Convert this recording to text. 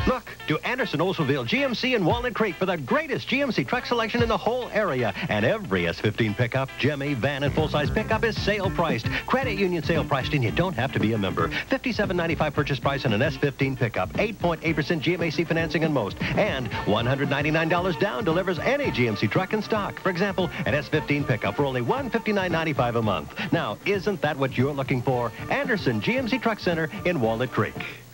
Look to Anderson Oldsmobile GMC in Walnut Creek for the greatest GMC truck selection in the whole area. And every S15 pickup, Jimmy, van, and full-size pickup is sale priced. Credit union sale priced, and you don't have to be a member. $57.95 purchase price on an S15 pickup. 8.8% GMAC financing on most. And $199 down delivers any GMC truck in stock. For example, an S15 pickup for only $159.95 a month. Now, isn't that what you're looking for? Anderson GMC Truck Center in Walnut Creek.